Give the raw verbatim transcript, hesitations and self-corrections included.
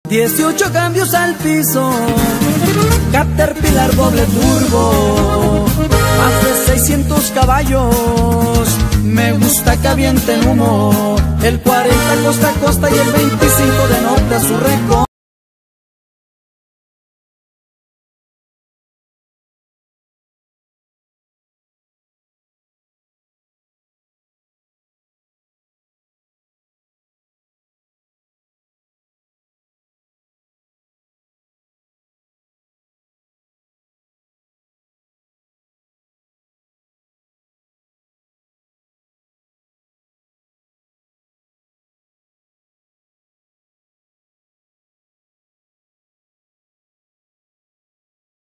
dieciocho cambios al piso, Caterpillar doble turbo, más de seiscientos caballos, me gusta que avienten humo, el cuarenta costa a costa y el veinticinco de norte a su récord.